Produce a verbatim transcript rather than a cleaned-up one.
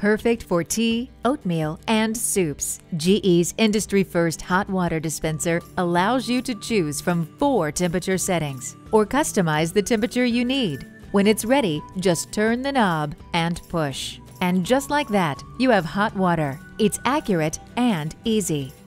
Perfect for tea, oatmeal, and soups. G E's industry-first hot water dispenser allows you to choose from four temperature settings or customize the temperature you need. When it's ready, just turn the knob and push. And just like that, you have hot water. It's accurate and easy.